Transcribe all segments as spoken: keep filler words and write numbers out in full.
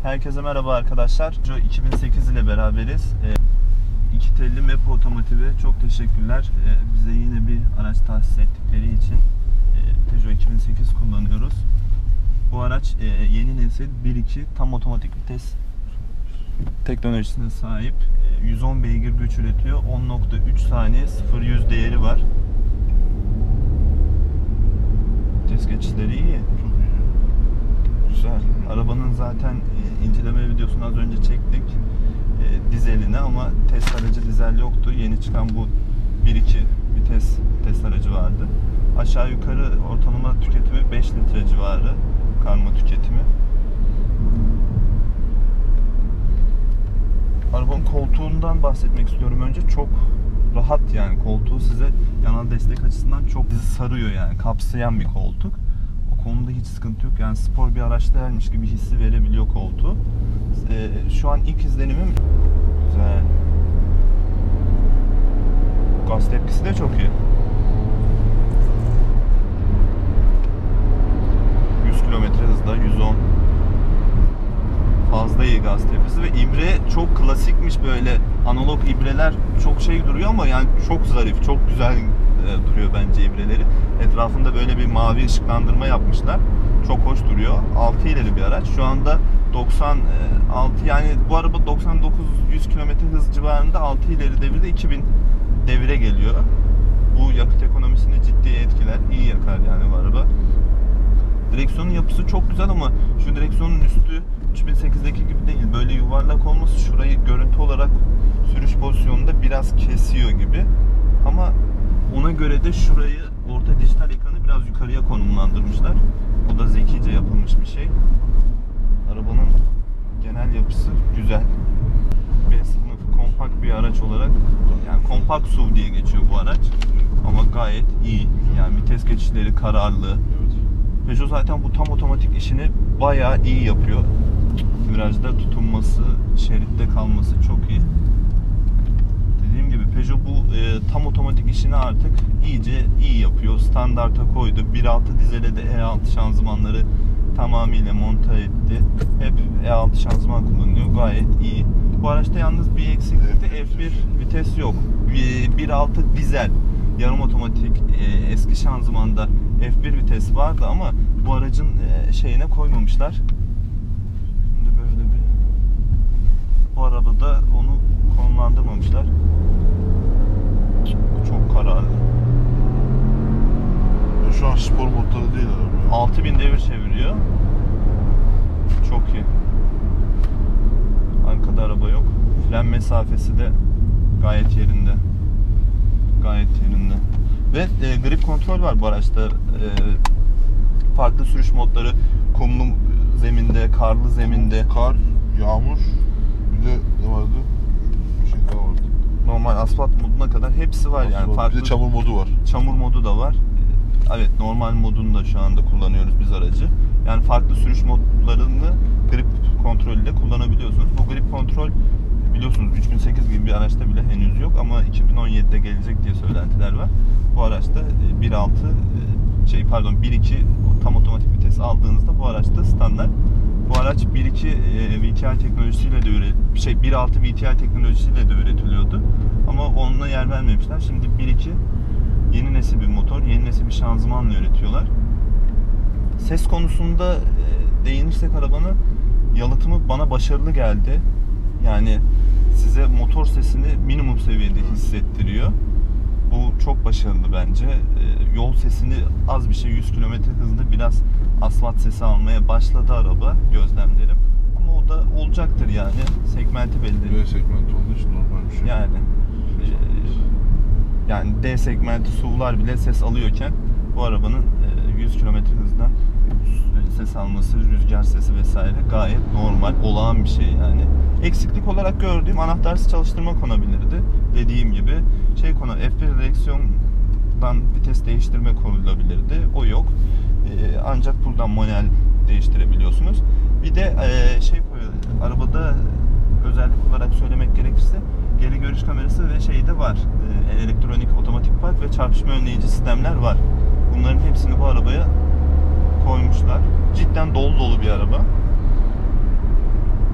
Herkese merhaba arkadaşlar. Peugeot iki bin sekiz ile beraberiz. E, iki telli M E P otomotive çok teşekkürler. E, bize yine bir araç tahsis ettikleri için e, Peugeot iki bin sekiz kullanıyoruz. Bu araç e, yeni nesil bir iki tam otomatik vites teknolojisine sahip. E, yüz on beygir güç üretiyor. on nokta üç saniye sıfır yüz değeri var. Vites geçişleri iyi. Güzel. Arabanın zaten e, inceleme videosunu az önce çektik. E, dizeline ama test aracı dizel yoktu. Yeni çıkan bu bir iki vites test aracı vardı. Aşağı yukarı ortalama tüketimi beş litre civarı. Karma tüketimi. Arabanın koltuğundan bahsetmek istiyorum önce. Çok rahat yani koltuğu size yanal destek açısından çok sizi sarıyor yani. Kapsayan bir koltuk. Konuda hiç sıkıntı yok. Yani spor bir araç değilmiş gibi hissi verebiliyor koltuğu. Ee, şu an ilk izlenimim güzel. Gaz tepkisi de çok iyi. yüz kilometre hızda yüz on. Fazla iyi gaz tepkisi ve ibre çok klasikmiş, böyle analog ibreler çok şey duruyor ama yani çok zarif, çok güzel e, duruyor bence ibreleri. Etrafında böyle bir mavi ışıklandırma yapmışlar. Çok hoş duruyor. altı ileri bir araç. Şu anda doksan altı, yani bu araba doksan dokuz yüz kilometre hız civarında altı ileri devirde iki bin devire geliyor. Bu yakıt ekonomisini ciddi etkiler. İyi yakar yani bu araba. Direksiyonun yapısı çok güzel ama şu direksiyonun üstü üç bin sekizdeki gibi değil. Böyle yuvarlak olması şurayı görüntü olarak sürüş pozisyonunda biraz kesiyor gibi. Ama ona göre de şurayı, orta dijital ekranı biraz yukarıya konumlandırmışlar. O da zekice yapılmış bir şey. Arabanın genel yapısı güzel. B sınıfı kompakt bir araç olarak, yani kompakt S U V diye geçiyor bu araç. Ama gayet iyi. Yani vites geçişleri kararlı. Peugeot zaten bu tam otomatik işini bayağı iyi yapıyor. Virajda tutunması, şeritte kalması çok iyi. Dediğim gibi Peugeot bu e, tam otomatik işini artık iyice iyi yapıyor. Standarta koydu. bir altı dizele de E altı şanzımanları tamamıyla monte etti. Hep E altı şanzıman kullanılıyor. Gayet iyi. Bu araçta yalnız bir eksiklikte F bir vites yok. bir altı dizel yarım otomatik e, eski şanzımanda F bir vites vardı ama bu aracın e, şeyine koymamışlar. Şimdi böyle bir, bu arabada onu konumlandırmamışlar. Çok kararlı. Ya şu an spor modları değil araba. altı bin devir çeviriyor. Çok iyi. Arkada araba yok. Fren mesafesi de gayet yerinde. Gayet yerinde. Ve e, grip kontrol var bu araçta. E, farklı sürüş modları, kumlu zeminde, karlı zeminde. Kar, yağmur, bir de ne vardı? Bir şey daha vardı. Normal asfalt moduna kadar hepsi var. Asfalt, Yani farklı. bir de çamur modu var. Çamur modu da var. Evet, normal modunu da şu anda kullanıyoruz biz aracı. Yani farklı sürüş modlarını grip kontrolüyle kullanabiliyorsunuz. Bu grip kontrol biliyorsunuz üç bin sekiz gibi bir araçta bile henüz yok ama iki bin on yedide gelecek diye söylentiler var. Bu araçta bir altı şey pardon bir iki tam otomatik vites aldığınızda bu araçta standart. Bu araç bir iki V T I teknolojisiyle de üret şey bir altı V T I teknolojisiyle de üretiliyordu. Ama onunla yer vermemişler. Şimdi bir iki yeni nesil bir motor, yeni nesil bir şanzımanla üretiyorlar. Ses konusunda değinirsek arabanın yalıtımı bana başarılı geldi. Yani size motor sesini minimum seviyede hissettiriyor. Bu çok başarılı bence. Ee, yol sesini az bir şey yüz kilometre hızında biraz asfalt sesi almaya başladı araba, gözlemlerim. Ama o da olacaktır yani. Segmenti belli. B segmenti olduğu için normal bir şey. Yani e, yani D segmenti S U V'lar bile ses alıyorken bu arabanın e, yüz kilometre hızdan ses alması, rüzgar sesi vesaire gayet normal, olağan bir şey yani. Eksiklik olarak gördüğüm anahtarsız çalıştırma konabilirdi. Dediğim gibi şey konu, F bir direksiyondan vites değiştirme konulabilirdi. O yok. Ee, ancak buradan manuel değiştirebiliyorsunuz. Bir de e, şey arabada özellik olarak söylemek gerekirse geri görüş kamerası ve şey de var. E, elektronik otomatik park ve çarpışma önleyici sistemler var. Bunların hepsini bu arabaya koymuşlar. Cidden dolu dolu bir araba.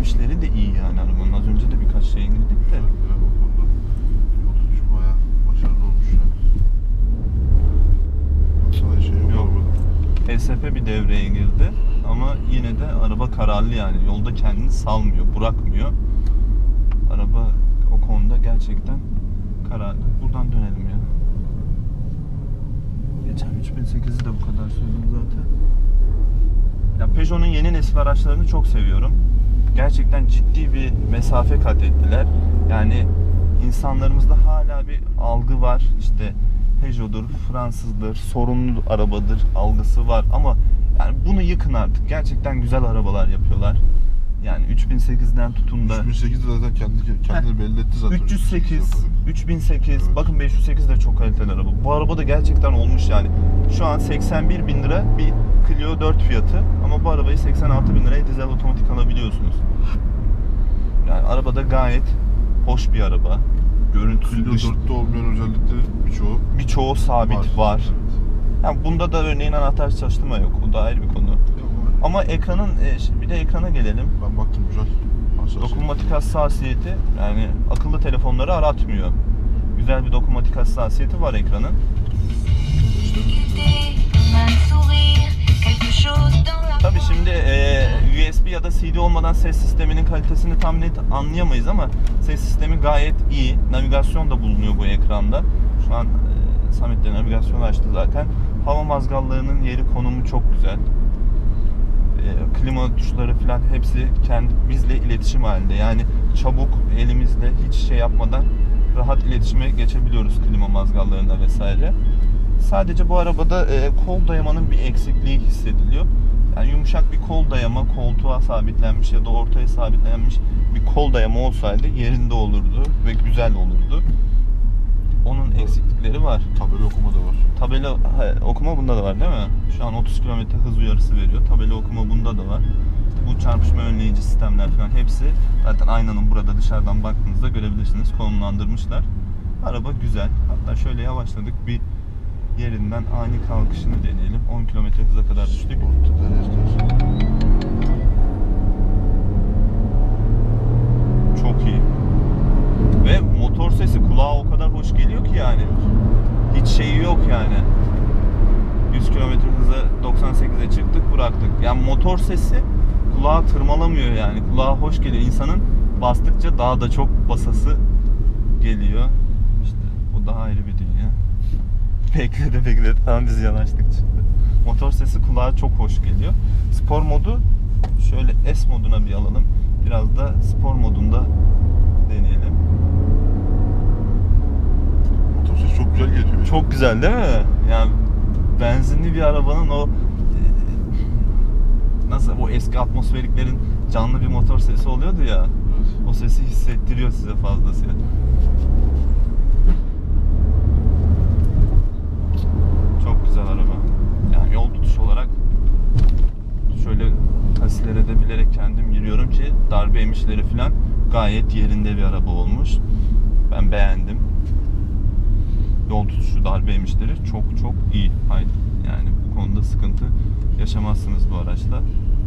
geçmişleri de iyi yani arabanın. Az önce de birkaç şey indirdik de. Ya, o konuda yol tutuşu bayağı başarılı olmuş yani. Baksana şey yok Yok. arabada. E S P bir devreye girdi ama yine de araba kararlı yani. Yolda kendini salmıyor, bırakmıyor. Araba o konuda gerçekten kararlı. Buradan dönelim ya. Geçen üç bin sekiz'i de bu kadar söyledim zaten. Ya Peugeot'un yeni nesil araçlarını çok seviyorum. Gerçekten ciddi bir mesafe kat ettiler. Yani insanlarımızda hala bir algı var. İşte Peugeot'dur, Fransızdır, sorunlu arabadır algısı var ama yani bunu yıkın artık. Gerçekten güzel arabalar yapıyorlar. Yani üç bin sekizden tutun da üç bin sekizde zaten kendi kendini belli etti zaten. üç yüz sekiz, üç bin sekiz, Evet. bakın beş yüz sekiz de çok kaliteli araba. Bu araba da gerçekten olmuş yani. Şu an seksen bir bin lira bir Clio dört fiyatı ama bu arabayı seksen altı bin liraya dizel otomatik alabiliyorsunuz. Yani arabada gayet hoş bir araba. Görüntüsü Clio dış, dörtte olmayan özellikleri birçoğu birçoğu sabit var. var. Yani bunda da örneğin anahtar çalıştırma yok. O da ayrı bir konu. Evet. Ama ekranın e, bir de ekrana gelelim. Ben baktım güzel. Hassasiyet. Dokunmatik hassasiyeti yani akıllı telefonları aratmıyor. Güzel bir dokunmatik hassasiyeti var ekranın. Tabii şimdi e, U S B ya da C D olmadan ses sisteminin kalitesini tam net anlayamayız ama ses sistemi gayet iyi. Navigasyon da bulunuyor bu ekranda. Şu an e, Samet de navigasyonu açtı zaten. Hava mazgallarının yeri, konumu çok güzel. E, klima tuşları falan hepsi kendi bizle iletişim halinde. Yani çabuk elimizle hiç şey yapmadan rahat iletişime geçebiliyoruz klima mazgallarında vesaire. Sadece bu arabada e, kol dayamanın bir eksikliği hissediliyor. Yani yumuşak bir kol dayama, koltuğa sabitlenmiş ya da ortaya sabitlenmiş bir kol dayama olsaydı yerinde olurdu ve güzel olurdu. Onun eksiklikleri var. Tabela okuma da var. Tabela ha, okuma bunda da var değil mi? Şu an otuz kilometre hız uyarısı veriyor. Tabela okuma bunda da var. İşte bu çarpışma önleyici sistemler falan hepsi zaten aynanın burada dışarıdan baktığınızda görebilirsiniz. Konumlandırmışlar. Araba güzel. Hatta şöyle yavaşladık, bir yerinden ani kalkışını deneyelim. on kilometre hıza kadar düştük. Orta dene istersen. Çok iyi. Ve motor sesi kulağa o kadar hoş geliyor ki yani. Hiç şeyi yok yani. yüz kilometre hıza doksan sekize çıktık, bıraktık. Yani motor sesi kulağa tırmalamıyor yani. Kulağa hoş geliyor. İnsanın bastıkça daha da çok basası geliyor. İşte o daha ayrı bir dünya. Bekledi bekledi. Tamam biz yanaştık çıktı. Motor sesi kulağa çok hoş geliyor. Spor modu şöyle S moduna bir alalım. Biraz da spor modunda deneyelim. Motor sesi çok güzel geliyor. Çok güzel değil mi? Yani benzinli bir arabanın o nasıl o eski atmosferiklerin canlı bir motor sesi oluyordu ya. Evet. O sesi hissettiriyor size fazlasıyla. Çok güzel araba. Yani yol tutuş olarak şöyle kasilere de bilerek kendim giriyorum ki darbe emişleri falan gayet yerinde bir araba olmuş. Ben beğendim. Yol tutuşu, darbe emişleri çok çok iyi. Hayır, yani bu konuda sıkıntı yaşamazsınız bu araçla.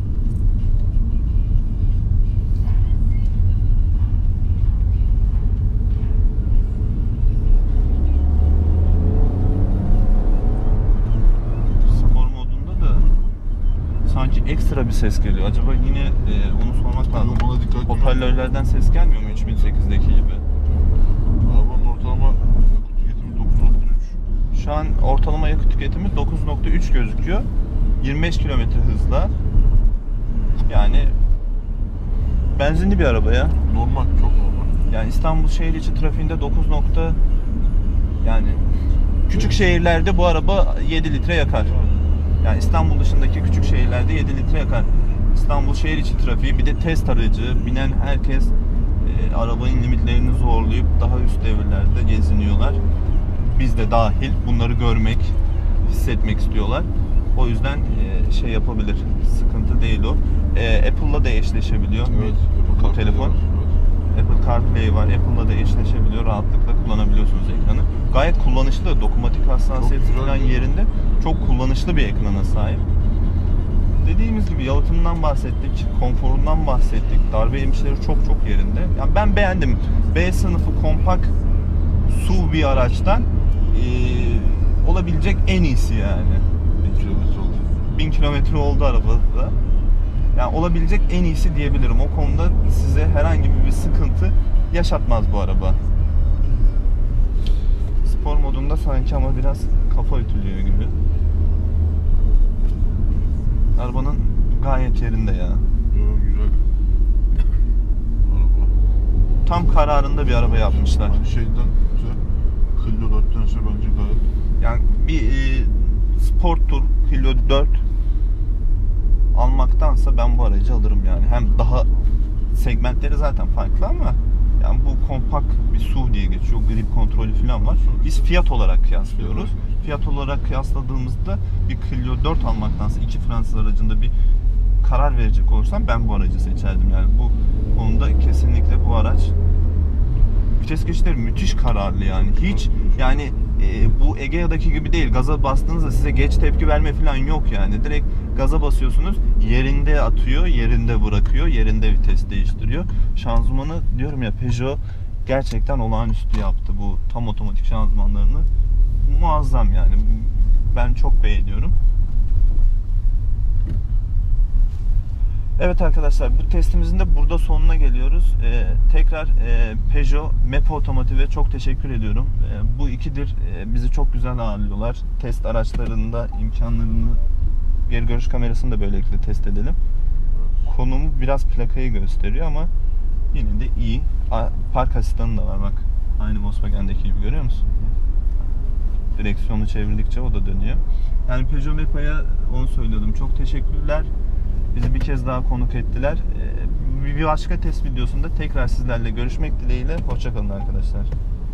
Spor modunda da sanki ekstra bir ses geliyor. Acaba yine e, onu sormak lazım. Ona dikkat etmek Hoparlörlerden ses gelmiyor mu üç bin sekizdeki gibi? Arabanın ortalama yakıt tüketimi dokuz nokta üç. Şu an ortalama yakıt tüketimi dokuz nokta üç gözüküyor. yirmi beş kilometre hızla. Yani benzinli bir araba ya. Normal, çok normal. Yani İstanbul şehir içi trafiğinde dokuz nokta yani küçük şehirlerde bu araba yedi litre yakar. Yani İstanbul dışındaki küçük şehirlerde yedi litre yakar. İstanbul şehir içi trafiği, bir de test aracı, binen herkes e, arabanın limitlerini zorlayıp daha üst devirlerde geziniyorlar. Biz de dahil bunları görmek, hissetmek istiyorlar. O yüzden e, şey yapabilir, sıkıntı değil o. E, Apple'la da eşleşebiliyor Evet, bu Apple CarPlay telefon. var, evet. Apple CarPlay var, Apple'la da eşleşebiliyor. Rahatlıkla kullanabiliyorsunuz ekranı. Gayet kullanışlı, dokunmatik hassasiyeti Çok güzel. falan yerinde. Çok kullanışlı bir ekrana sahip. Dediğimiz gibi yalıtımından bahsettik, konforundan bahsettik. Darbe yemişleri çok çok yerinde. Yani ben beğendim. B sınıfı kompakt S U V bir araçtan ee, olabilecek en iyisi yani. bin kilometre oldu. bin kilometre oldu arabada. Yani olabilecek en iyisi diyebilirim. O konuda size herhangi bir sıkıntı yaşatmaz bu araba. Spor modunda sanki ama biraz kafa ütülüyor gibi. Arabanın gayet yerinde ya. Yo, güzel. Araba. Tam kararında bir araba yapmışlar. Hani şeyden ise Clio dörttense bence gayet. Yani bir e, Sport Tour Clio dört almaktansa ben bu aracı alırım yani. Hem daha segmentleri zaten farklı ama yani bu kompakt bir S U V diye geçiyor. Grip kontrolü falan var. Biz fiyat olarak kıyaslıyoruz. Fiyat olarak kıyasladığımızda bir Clio dört almaktansa iki Fransız aracında bir karar verecek olursam ben bu aracı seçerdim yani. Bu konuda kesinlikle bu araç, vites geçişleri müthiş kararlı yani. Hiç yani e, bu Egea'daki gibi değil. Gaza bastığınızda size geç tepki verme falan yok yani. Direkt gaza basıyorsunuz, yerinde atıyor, yerinde bırakıyor, yerinde vites değiştiriyor. Şanzımanı diyorum ya, Peugeot gerçekten olağanüstü yaptı bu tam otomatik şanzımanlarını. Muazzam yani. Ben çok beğeniyorum. Evet arkadaşlar, bu testimizin de burada sonuna geliyoruz. Ee, tekrar e, Peugeot Map Otomotiv'e çok teşekkür ediyorum. Ee, bu ikidir e, bizi çok güzel ağırlıyorlar. Test araçlarında imkanlarını, geri görüş kamerasını da böylelikle test edelim. Konumu biraz plakayı gösteriyor ama yine de iyi. A, park asistanı da var bak. Aynı Volkswagen'deki gibi, görüyor musun? Direksiyonu çevirdikçe o da dönüyor. Yani Peugeot Mapa'ya onu söylüyordum. Çok teşekkürler. Bizi bir kez daha konuk ettiler. Bir başka test videosunda tekrar sizlerle görüşmek dileğiyle. Hoşça kalın arkadaşlar.